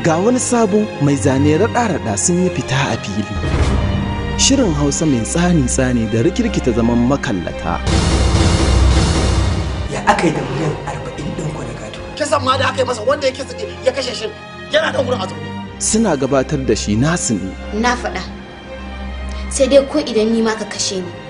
ga wani sabo mai zane raɗa-raɗa sun yi fita a fili. Shirin Hausa mai tsani-tsani da rikirkita zaman makallata. Ya aka yi da miliyan 40 ɗin ku da gado. Kisan ma da aka yi masa wanda ya kisa ya kashe shi yana da wurin azumi. Suna gabatar da shi nasu ne. Na faɗa. Sai dai ko idan ni ma ka kashe ni.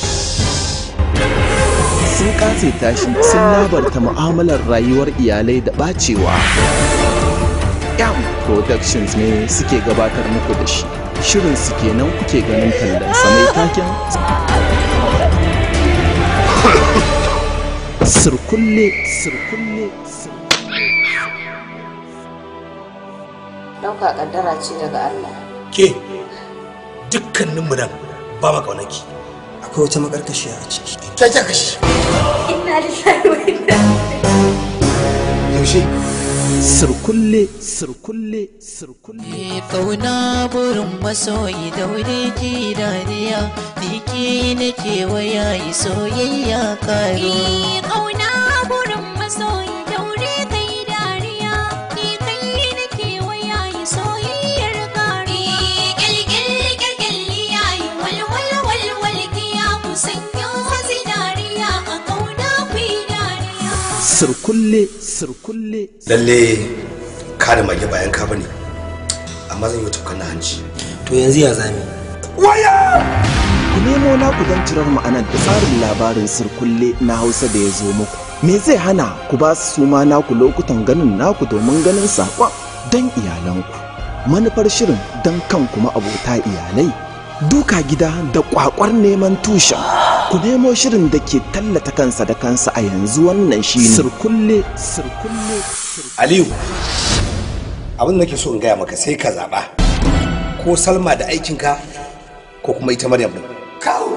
Sun ƙasaita shi sun labarta mu'amalar rayuwar iyalai da ɓacewa. Yam Productions ne suke gabatar muku da shi. Shirin su kenan kuke ganin tallansa mai taken Surkulle. Ɗauka ƙaddara ce daga Allah. Ke dukkaninmu nan ba ma ƙaunaki. Akwai wata makarkashiya a ciki. Ta kashi. Inna lillahi wa inna Yaushe? Surkulle. Kauna burin masoyi daure ki dariya, niki nake waya yi soyayya karo. Kauna burin masoyi daure kai dariya, ni kai nake waya yi soyayyar karo. Gilgil yayi walwal kiya ku sanyo wasu dariya a kauna ku dariya. Surkulle. Lalle ka da mage bayan ka bane, amma zan yi tukar na hanci. To yanzu ya zami. Waya! Ku nemo naku don cirar ma'anar da tsarin labarin Surkulle na Hausa da ya zo muku. Me zai hana ku ba su suma naku lokutan ganin naku domin ganin saƙon don iyalanku. Manufar shirin don kanku ma'abota iyalai. Duka gida da kwakwar neman tushen. Ku nemo shirin da ke tallata kansa da kansa a yanzu wannan shi ne Surkulle. Aliyu, abin da nake so in gaya maka sai ka zaɓa. Ko Salma da aikinka ko kuma ita Maryam din. Kawo!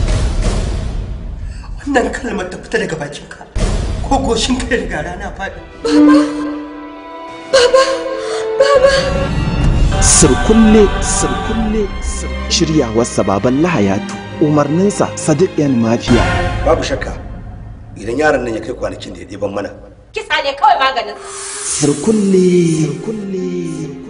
Wannan kalmar ta fita daga bakinka ko goshin ka daga rana faɗi. Baba! Surkulle. Shiryawarsa baban Hayatu. Umarninsa Sadiq yan Mafiya. Babu shakka idan yaron nan ya kai kwanakin da ya ɗeban mana. Kisa ne kawai maganin. Surkulle.